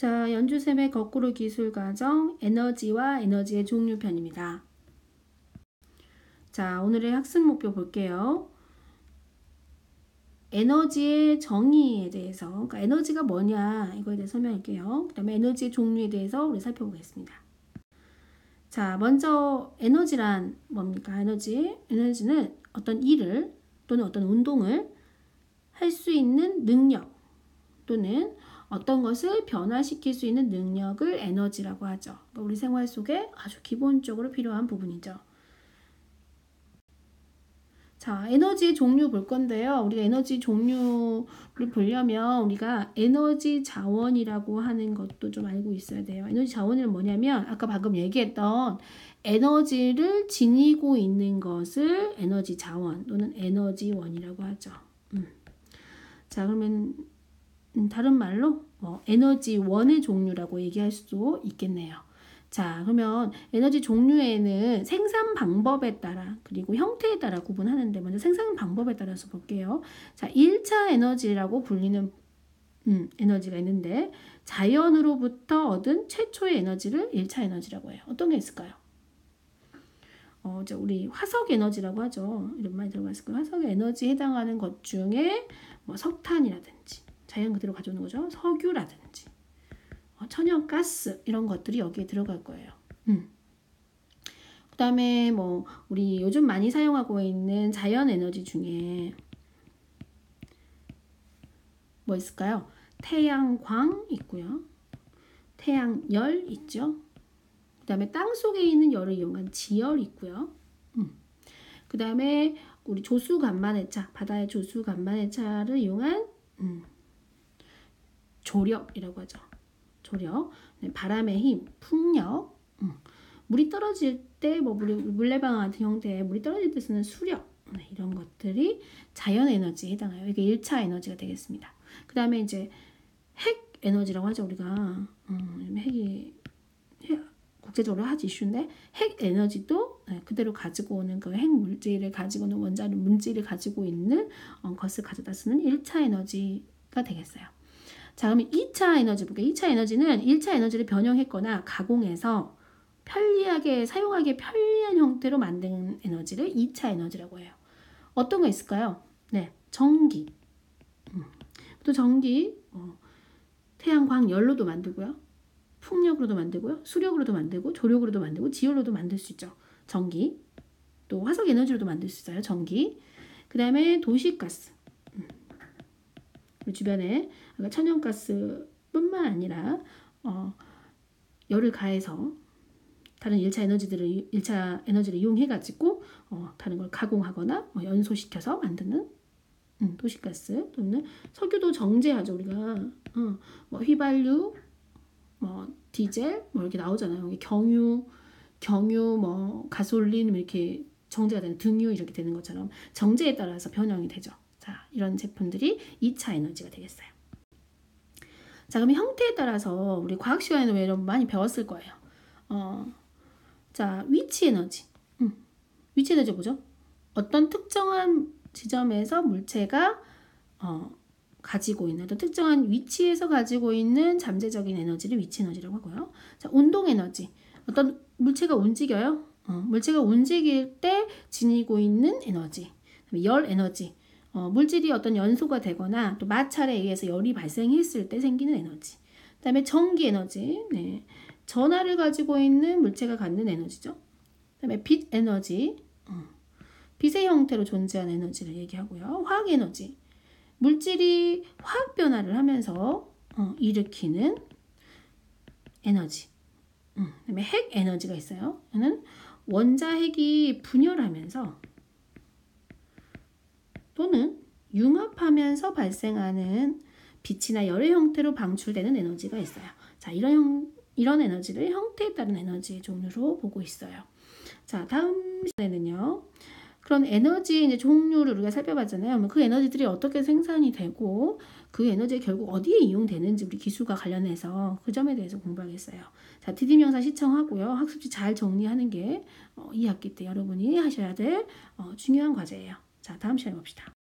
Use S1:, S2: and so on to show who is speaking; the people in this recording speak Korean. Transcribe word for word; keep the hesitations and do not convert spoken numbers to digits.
S1: 자, 연주쌤의 거꾸로 기술 과정 에너지와 에너지의 종류 편입니다. 자, 오늘의 학습 목표 볼게요. 에너지의 정의에 대해서, 그러니까 에너지가 뭐냐 이거에 대해서 설명할게요. 그 다음에 에너지의 종류에 대해서 우리 살펴보겠습니다. 자, 먼저 에너지란 뭡니까? 에너지, 에너지는 어떤 일을 또는 어떤 운동을 할 수 있는 능력 또는 어떤 것을 변화시킬 수 있는 능력을 에너지라고 하죠. 그러니까 우리 생활 속에 아주 기본적으로 필요한 부분이죠. 자, 에너지의 종류 볼 건데요. 우리가 에너지 종류를 보려면 우리가 에너지 자원이라고 하는 것도 좀 알고 있어야 돼요. 에너지 자원은 뭐냐면 아까 방금 얘기했던 에너지를 지니고 있는 것을 에너지 자원 또는 에너지원이라고 하죠. 음. 자, 그러면 음, 다른 말로 뭐 에너지원의 종류라고 얘기할 수도 있겠네요. 자, 그러면 에너지 종류에는 생산 방법에 따라 그리고 형태에 따라 구분하는데 먼저 생산 방법에 따라서 볼게요. 자, 일 차 에너지라고 불리는 음, 에너지가 있는데 자연으로부터 얻은 최초의 에너지를 일 차 에너지라고 해요. 어떤 게 있을까요? 어, 이제 우리 화석 에너지라고 하죠. 이런 많이 들어봤을 거예요. 화석 에너지에 해당하는 것 중에 뭐 석탄이라든지 자연 그대로 가져오는 거죠. 석유라든지 어, 천연가스 이런 것들이 여기에 들어갈 거예요. 음. 그 다음에 뭐 우리 요즘 많이 사용하고 있는 자연 에너지 중에 뭐 있을까요? 태양광 있고요. 태양열 있죠. 그 다음에 땅 속에 있는 열을 이용한 지열 있고요. 음. 그 다음에 우리 조수간만회차, 바다의 조수간만회차를 이용한 음. 조력이라고 하죠. 조력, 바람의 힘, 풍력, 음. 물이 떨어질 때, 뭐 물레방 같은 형태의 물이 떨어질 때 쓰는 수력, 네, 이런 것들이 자연 에너지에 해당해요. 이게 일 차 에너지가 되겠습니다. 그 다음에 이제 핵 에너지라고 하죠. 우리가 음, 핵이 핵, 국제적으로 하지 이슈인데 핵 에너지도 네, 그대로 가지고 오는 그 핵 물질을 가지고 오는 원자력 물질을 가지고 있는 어, 것을 가져다 쓰는 일 차 에너지가 되겠어요. 자, 그러면 이 차 에너지 볼게요. 이 차 에너지는 일 차 에너지를 변형했거나 가공해서 편리하게 사용하기 편리한 형태로 만든 에너지를 이 차 에너지라고 해요. 어떤 거 있을까요? 네, 전기. 음. 또 전기, 어, 태양광열로도 만들고요. 풍력으로도 만들고요. 수력으로도 만들고 조력으로도 만들고 지열로도 만들 수 있죠. 전기. 또 화석 에너지로도 만들 수 있어요. 전기. 그 다음에 도시가스. 음. 주변에 천연가스뿐만 아니라 어, 열을 가해서 다른 일 차 에너지들을 일 차 에너지를 이용해 가지고 어, 다른 걸 가공하거나 뭐 연소시켜서 만드는 음, 도시가스 또는 석유도 정제하죠. 우리가 어, 뭐 휘발유, 뭐 디젤 뭐 이렇게 나오잖아요. 여기 경유, 경유, 뭐 가솔린 이렇게 정제가 되는 등유 이렇게 되는 것처럼 정제에 따라서 변형이 되죠. 자, 이런 제품들이 이 차 에너지가 되겠어요. 자, 그럼 형태에 따라서 우리 과학 시간에는 왜 여러분 많이 배웠을 거예요. 어, 자, 위치 에너지. 음, 위치 에너지 뭐죠? 어떤 특정한 지점에서 물체가 어, 가지고 있는 어떤 특정한 위치에서 가지고 있는 잠재적인 에너지를 위치 에너지라고 하고요. 자, 운동 에너지. 어떤 물체가 움직여요. 어, 물체가 움직일 때 지니고 있는 에너지. 열 에너지. 어, 물질이 어떤 연소가 되거나 또 마찰에 의해서 열이 발생했을 때 생기는 에너지. 그 다음에 전기 에너지. 네. 전하를 가지고 있는 물체가 갖는 에너지죠. 그 다음에 빛 에너지. 어, 빛의 형태로 존재하는 에너지를 얘기하고요. 화학 에너지. 물질이 화학 변화를 하면서 어, 일으키는 에너지. 음, 그다음에 핵 에너지가 있어요. 얘는 원자핵이 분열하면서 또는 융합하면서 발생하는 빛이나 열의 형태로 방출되는 에너지가 있어요. 자, 이런 형, 이런 에너지를 형태에 따른 에너지의 종류로 보고 있어요. 자, 다음 시간에는요. 그런 에너지의 이제 종류를 우리가 살펴봤잖아요. 그 에너지들이 어떻게 생산이 되고 그 에너지가 결국 어디에 이용되는지 우리 기술과 관련해서 그 점에 대해서 공부하겠어요. 자, 디딤 영상 시청하고요. 학습지 잘 정리하는 게 어, 이 학기 때 여러분이 하셔야 될 어, 중요한 과제예요. 자, 다음 시간에 봅시다.